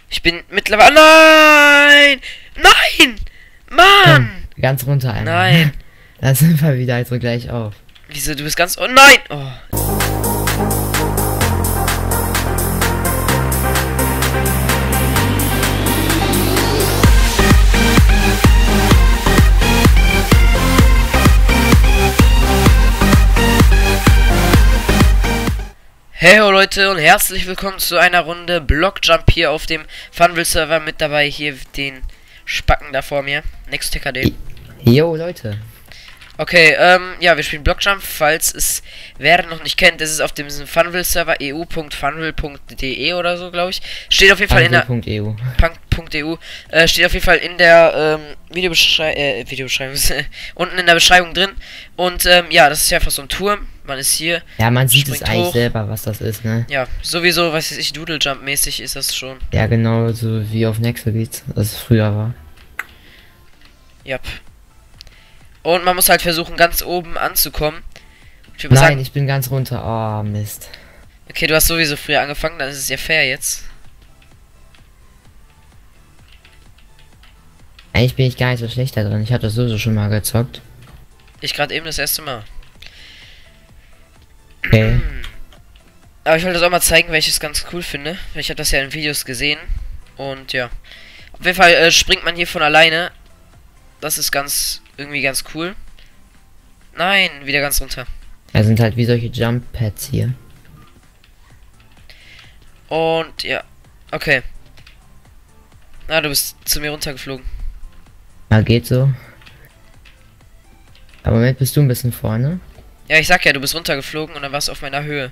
Ich bin mittlerweile... Nein! Nein! Mann! Komm, ganz runter einmal. Nein. Da sind wir wieder also gleich auf. Wieso? Du bist ganz... Oh nein! Oh. Hey Leute und herzlich willkommen zu einer Runde Blockjump hier auf dem Funville Server. Mit dabei hier den Spacken da vor mir. Next TKD. Jo Leute. Okay, ja, wir spielen Blockjump, falls es wer noch nicht kennt, das ist auf dem Funville Server eu.funville.de oder so, glaube ich. Steht auf jeden Fall in der .eu. .eu. Steht auf jeden Fall in der Videobeschreibung unten in der Beschreibung drin. Und ja, das ist ja einfach so ein Turm. Man ist hier. Ja, man sieht es eigentlich hoch. selber, was das ist, ne? Ja, sowieso, was weiß ich, Doodle Jump mäßig ist das schon. Ja, genau so wie auf Nexobeats, das es früher war. Ja. Und man muss halt versuchen, ganz oben anzukommen. Nein, sagen, ich bin ganz runter. Oh, Mist. Okay, du hast sowieso früher angefangen, dann ist es ja fair jetzt. Eigentlich bin ich gar nicht so schlecht da drin. Ich habe das sowieso schon mal gezockt. Ich gerade eben das erste Mal. Okay. Aber ich wollte das auch mal zeigen, weil ich es ganz cool finde. Ich habe das ja in Videos gesehen. Und ja. Auf jeden Fall springt man hier von alleine. Das ist irgendwie ganz cool. Nein, wieder ganz runter. Da sind halt wie solche Jump Pads hier. Und ja. Okay. Na, du bist zu mir runtergeflogen. Ja, geht so. Aber Moment, bist du ein bisschen vorne? Ja, ich sag ja, du bist runtergeflogen und dann warst du auf meiner Höhe.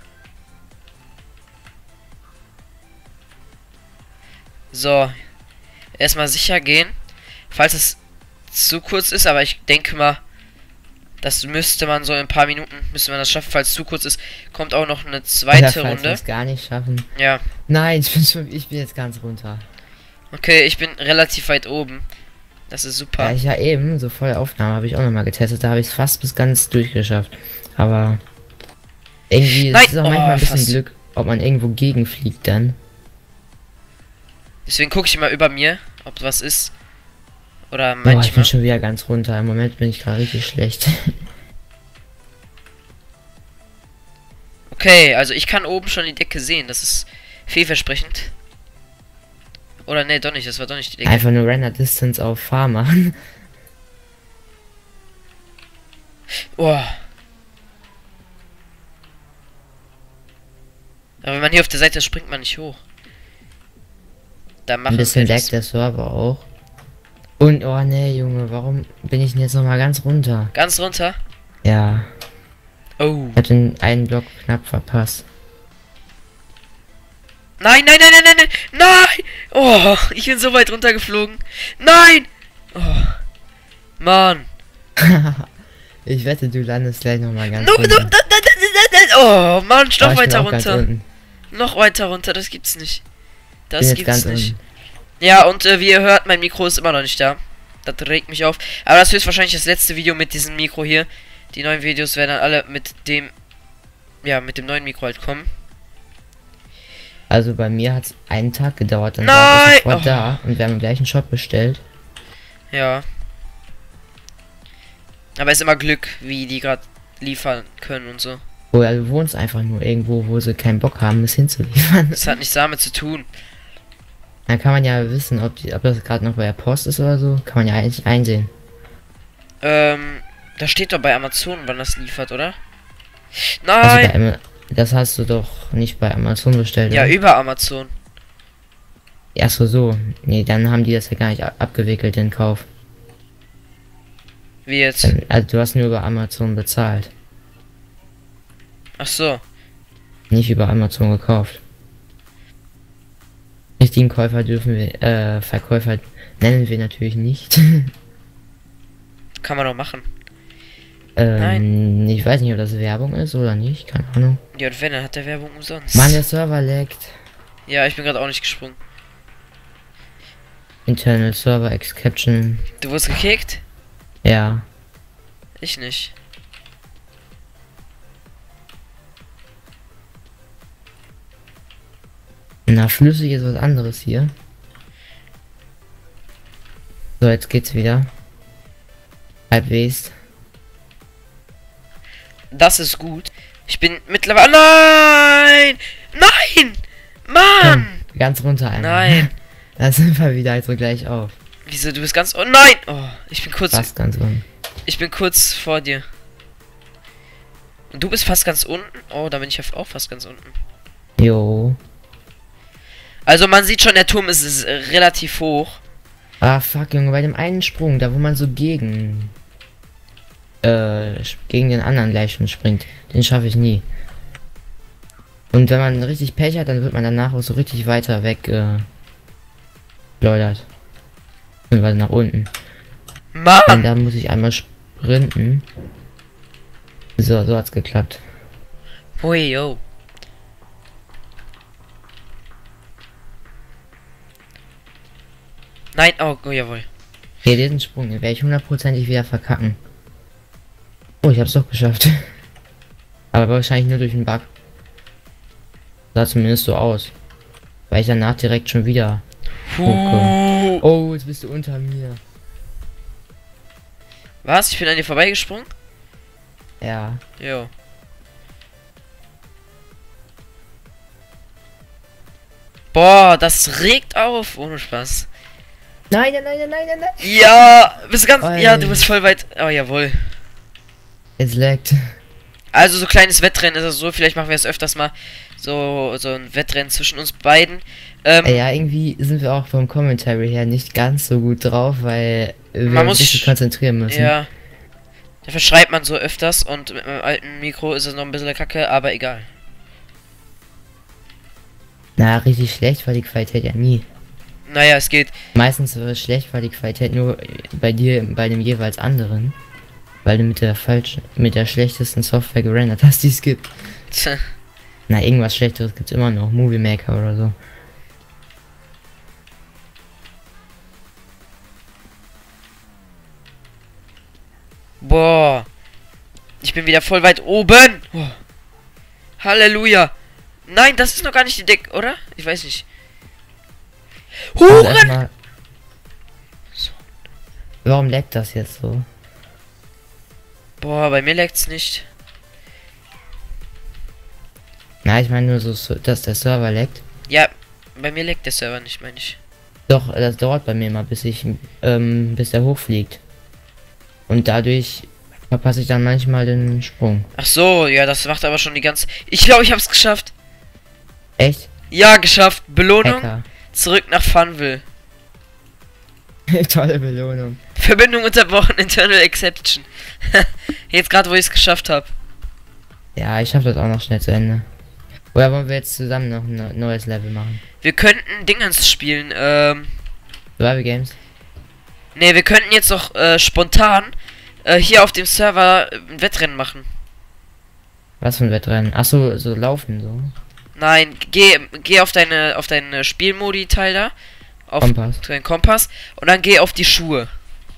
So. Erstmal sicher gehen. Falls es zu kurz ist, aber ich denke mal, das müsste man so in ein paar Minuten, müsste man das schaffen. Falls es zu kurz ist, kommt auch noch eine zweite Runde. Runde. Wir es gar nicht schaffen. Ja. Nein, ich bin jetzt ganz runter. Okay, ich bin relativ weit oben. Das ist super. Ja, ich ja eben, so voll Aufnahme habe ich auch noch mal getestet. Da habe ich es fast bis ganz durchgeschafft. Aber irgendwie ist es auch manchmal ein bisschen Glück, ob man irgendwo gegenfliegt dann. Deswegen gucke ich mal über mir, ob was ist. Oder manchmal. manchmal. Ich bin schon wieder ganz runter. Im Moment bin ich gerade richtig schlecht. Okay, also ich kann oben schon die Decke sehen. Das ist vielversprechend. Oder ne, doch nicht. Das war doch nicht die Decke. Einfach nur Render Distance auf Fahr machen. Oh. Aber wenn man hier auf der Seite ist, springt man nicht hoch. Da machen ein bisschen leckt der Server auch. Und oh ne, Junge, warum bin ich denn jetzt noch mal ganz runter? Ganz runter? Ja. Oh. Ich hatte einen Block knapp verpasst. Nein, nein, nein, nein, nein, nein, nein! Oh, ich bin so weit runtergeflogen. Nein! Oh. Mann. Ich wette, du landest gleich noch mal ganz no, runter. Oh, Mann, noch weiter auch runter. Noch weiter runter, das gibt's nicht. Das bin gibt's nicht. Ja, und wie ihr hört, mein Mikro ist immer noch nicht da. Das regt mich auf. Aber das ist wahrscheinlich das letzte Video mit diesem Mikro hier. Die neuen Videos werden dann alle mit dem, ja, mit dem neuen Mikro halt kommen. Also bei mir hat es einen Tag gedauert, dann war ich sofort da und wir haben den gleichen Shop bestellt. Ja. Aber es ist immer Glück, wie die gerade liefern können und so. Oh ja, du wohnst einfach nur irgendwo, wo sie keinen Bock haben, das hinzuliefern. Das hat nichts damit zu tun. Dann kann man ja wissen, ob das gerade noch bei der Post ist oder so. Kann man ja eigentlich einsehen. Da steht doch bei Amazon, wann das liefert, oder? Nein! Also das hast du doch nicht bei Amazon bestellt, ja, oder? über Amazon. Erst so. Nee, dann haben die das ja gar nicht abgewickelt, den Kauf. Wie jetzt? Also du hast nur über Amazon bezahlt. Ach so. Nicht über Amazon gekauft. Richtigen Käufer dürfen wir, Verkäufer nennen wir natürlich nicht. Kann man doch machen. Nein. Ich weiß nicht, ob das Werbung ist oder nicht, keine Ahnung. Ja, und wenn, dann hat der Werbung umsonst. Mann, der Server laggt. Ja, ich bin gerade auch nicht gesprungen. Internal Server Exception. Du wurdest gekickt? Ja. Ich nicht. Na, flüssig ist was anderes hier. So, jetzt geht's wieder. Halbwegs. Das ist gut. Ich bin mittlerweile... Nein! Nein! Mann! Komm, ganz runter einmal. Nein. Da sind wir wieder also gleich auf. Wieso? Du bist ganz... Oh nein! Oh, ich bin kurz... Fast ganz unten. Ich bin kurz vor dir. Und du bist fast ganz unten? Oh, da bin ich auch fast ganz unten. Jo. Also man sieht schon, der Turm ist relativ hoch. Ah, fuck, Junge, bei dem einen Sprung, da wo man so gegen den anderen gleich schon springt, den schaffe ich nie. Und wenn man richtig Pech hat, dann wird man danach auch so richtig weiter weg schleudert. Und weiter nach unten. Mann! Und da muss ich einmal sprinten. So hat's geklappt. Hui, yo. Nein, oh jawohl. Hier, diesen Sprung, den werde ich hundertprozentig wieder verkacken. Oh, ich hab's doch geschafft. Aber wahrscheinlich nur durch den Bug. Sah zumindest so aus. Weil ich danach direkt schon wieder hochkomme. Oh, jetzt bist du unter mir. Was? Ich bin an dir vorbeigesprungen? Ja. Jo. Boah, das regt auf. Ohne Spaß. Nein. Ja, bist ganz... Oh, ja, du bist voll weit... Oh, jawohl. Es laggt. Also so kleines Wettrennen ist es so. Vielleicht machen wir es öfters mal. So ein Wettrennen zwischen uns beiden. Ja, irgendwie sind wir auch vom Commentary her nicht ganz so gut drauf, weil wir uns richtig konzentrieren müssen. Ja. Dafür schreibt man so öfters und mit meinem alten Mikro ist es noch ein bisschen kacke, aber egal. Na, richtig schlecht war die Qualität ja nie. Naja, es geht. Meistens schlecht war die Qualität nur bei dir, bei dem jeweils anderen. Weil du mit der schlechtesten Software gerendert hast, die es gibt. Tja. Na, irgendwas Schlechteres gibt's immer noch. Movie Maker oder so. Boah. Ich bin wieder voll weit oben. Oh. Halleluja. Nein, das ist noch gar nicht die Deck, oder? Ich weiß nicht. Huren! So. Warum leckt das jetzt so? Boah, bei mir leckt's nicht. Na, ich meine nur so, dass der Server leckt. Ja, bei mir leckt der Server nicht, meine ich. Doch, das dauert bei mir mal, bis der hochfliegt. Und dadurch verpasse ich dann manchmal den Sprung. Ach so, ja, das macht aber schon die ganze... Ich glaube, ich hab's geschafft. Echt? Ja, geschafft. Belohnung. Hacker. Zurück nach Funville. Tolle Belohnung. Verbindung unterbrochen, Internal Exception. Jetzt gerade, wo ich es geschafft habe. Ja, ich schaffe das auch noch schnell zu Ende. Oder wollen wir jetzt zusammen noch ein neues Level machen? Wir könnten Dingens spielen, Survival Games? Ne, wir könnten jetzt noch spontan hier auf dem Server ein Wettrennen machen. Was für ein Wettrennen? Achso, so laufen so. Nein, geh auf deine Spielmodi-Teil da. Auf Kompass. deinen Kompass. Und dann geh auf die Schuhe.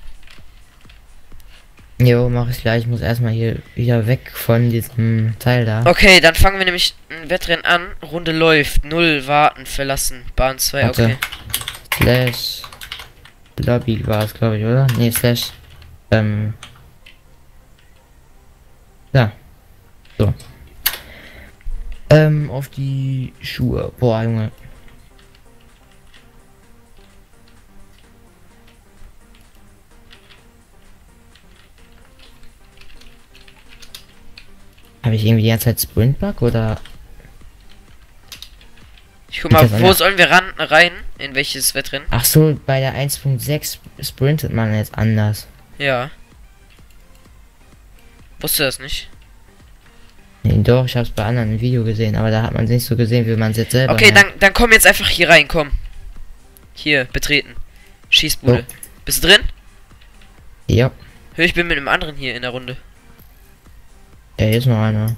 Jo, mach ich gleich. Ich muss erstmal hier wieder weg von diesem Teil da. Okay, dann fangen wir nämlich ein Wettrennen an. Runde läuft. 0 warten, verlassen. Bahn 2, Warte. okay. Slash Lobby war es, glaube ich, oder? Nee, Slash. Ja. So. Auf die Schuhe. Boah, Junge. Habe ich irgendwie die ganze Zeit Sprint-Bug oder? Ich guck mal, wo sollen wir rein? In welches Wettrennen? Ach so, bei der 1.6 sprintet man jetzt anders. Ja. Wusste das nicht? Nee, doch, ich habe es bei anderen im Video gesehen, aber da hat man es nicht so gesehen, wie man es jetzt selber. Okay, dann komm jetzt einfach hier rein, komm. Hier, betreten. Schießbude. Oh. Bist du drin? Ja. Hör, ich bin mit einem anderen hier in der Runde. Ja, hier ist noch einer.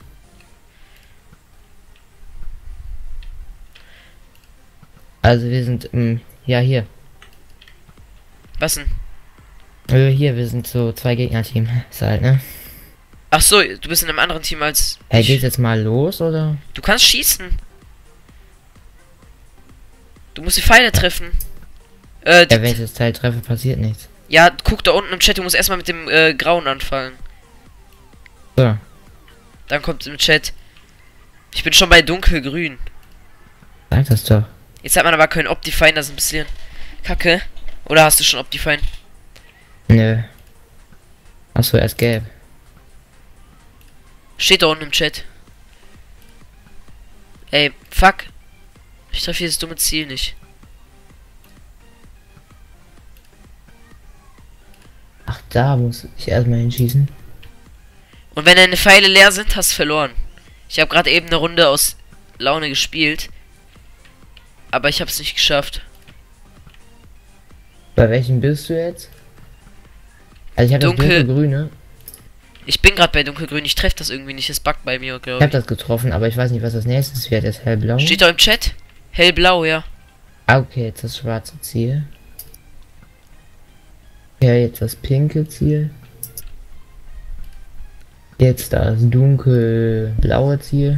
Also wir sind, ja hier. Was denn? Hier, wir sind so 2 Gegner-Team. Ist halt, ne? Ach so, du bist in einem anderen Team als Hey, ich. geht's jetzt mal los, oder? Du kannst schießen. Du musst die Pfeile treffen. Ja, wenn ich das Teil treffe, passiert nichts. Ja, guck da unten im Chat, du musst erstmal mit dem Grauen anfangen. So. Dann kommt im Chat. Ich bin schon bei dunkelgrün. Sag das doch. Jetzt hat man aber keinen Optifine, das ist ein bisschen kacke. Oder hast du schon Optifine? Nö. Achso, erst gelb. Steht da unten im Chat. Ey, fuck. Ich treffe dieses dumme Ziel nicht. Ach, da muss ich erstmal hinschießen. Und wenn deine Pfeile leer sind, hast du verloren. Ich habe gerade eben eine Runde aus Laune gespielt. Aber ich habe es nicht geschafft. Bei welchem bist du jetzt? Also ich habe das dunkelgrüne. Ich bin gerade bei dunkelgrün. Ich treffe das irgendwie nicht. Es buggt bei mir, Ich glaube habe das getroffen, aber ich weiß nicht, was das nächstes wird. Das hellblau. Steht da im Chat? Hellblau, ja. Ah, okay, jetzt das schwarze Ziel. Ja, jetzt das pinke Ziel. Jetzt das dunkelblaue Ziel.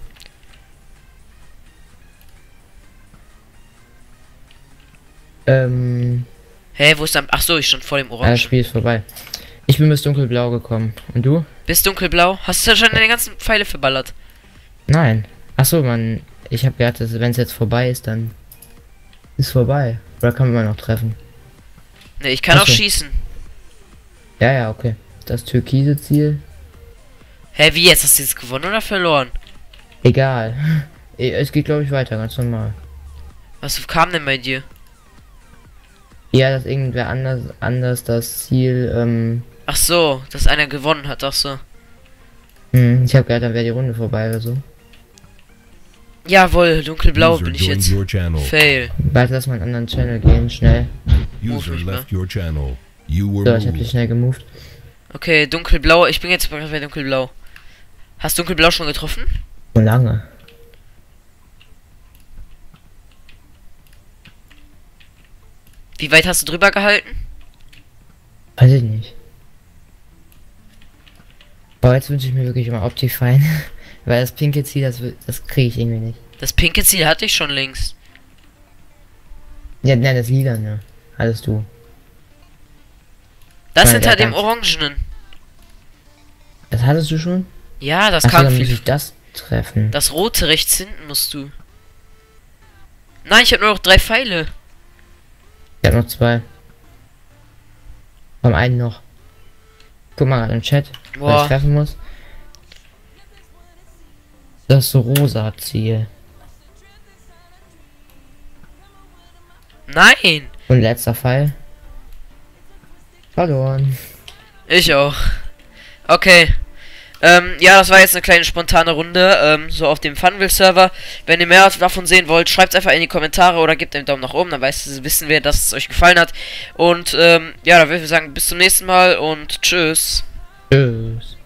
Hä, wo ist dann? Ach so, ich stand vor dem Das Orange. Spiel ist vorbei. Ich bin bis dunkelblau gekommen. Und du? Bist dunkelblau? Hast du schon deine ganzen Pfeile verballert? Nein. Achso, man. Ich habe gedacht, wenn es jetzt vorbei ist, dann ist vorbei. Oder kann man noch treffen? Ne, ich kann auch Ach so. schießen. Ja, ja, okay. Das türkise Ziel. Hä, wie jetzt? Hast du jetzt gewonnen oder verloren? Egal. Es geht, glaube ich, weiter, ganz normal. Was kam denn bei dir? Ja, dass irgendwer anders das Ziel, Ach so, dass einer gewonnen hat, ach so. ich habe gedacht, dann wäre die Runde vorbei oder so. Jawohl, dunkelblau bin ich User jetzt. joined your channel. Fail. Bald lass mal einen anderen Channel gehen, schnell. User mich mal. left your channel. You were So, ich habe dich moved. schnell gemoved. Okay, dunkelblau. Ich bin jetzt bei dunkelblau. Hast dunkelblau schon getroffen? So lange. Wie weit hast du drüber gehalten? Weiß ich nicht. Boah, jetzt wünsche ich mir wirklich immer Optifine. Weil das pinke Ziel, das kriege ich irgendwie nicht. Das pinke Ziel hatte ich schon längst. Ja, nein, das lila, ne? Alles du. Das Nein, hinter der dem ganz- Orangenen. Das hattest du schon? Ja, das Achso, kam dann muss viel. ich das treffen. Das rote rechts hinten musst du. Nein, ich habe nur noch 3 Pfeile. Ich habe noch 2. Komm, einen noch. Guck mal gerade im Chat, was ich Boah. treffen muss. Das rosa Ziel. Nein. Und letzter Fall. Verloren. Ich auch. Okay. Ja, das war jetzt eine kleine spontane Runde, so auf dem Funville-Server. Wenn ihr mehr davon sehen wollt, schreibt es einfach in die Kommentare oder gebt einen Daumen nach oben, dann wissen wir, dass es euch gefallen hat. Und, ja, dann würde ich sagen, bis zum nächsten Mal und tschüss. Tschüss.